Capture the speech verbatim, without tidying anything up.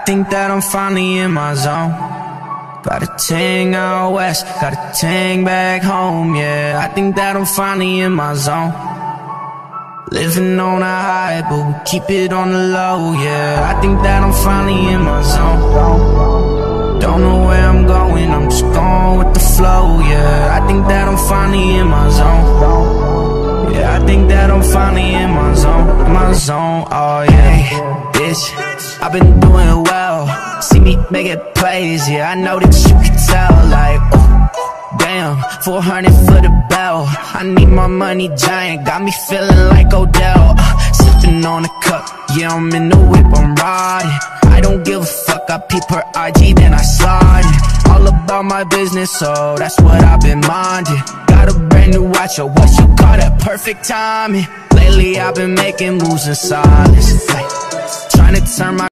think that I'm finally in my zone. Got a ting out west, got a ting back home, yeah. I think that I'm finally in my zone. Living on a high, but we keep it on the low, yeah. I think that I'm finally in my zone. Don't know where I'm going, I'm just going with the flow, yeah. I think that I'm finally in my zone. Yeah, I think that I'm finally in my zone, my zone, oh yeah. Bitch, I've been doing well. See me making plays, yeah, I know that you can tell, like, oh, damn, four hundred for the bell. I need my money giant, got me feeling like Odell. uh, Sipping on a cup, yeah, I'm in the whip, I'm riding. I don't give a fuck, I peep her I G, then I slide it. All about my business, so that's what I've been minding. Got a brand new watch, or what you call that, perfect timing. Lately I've been making moves in silence, like, trying to turn my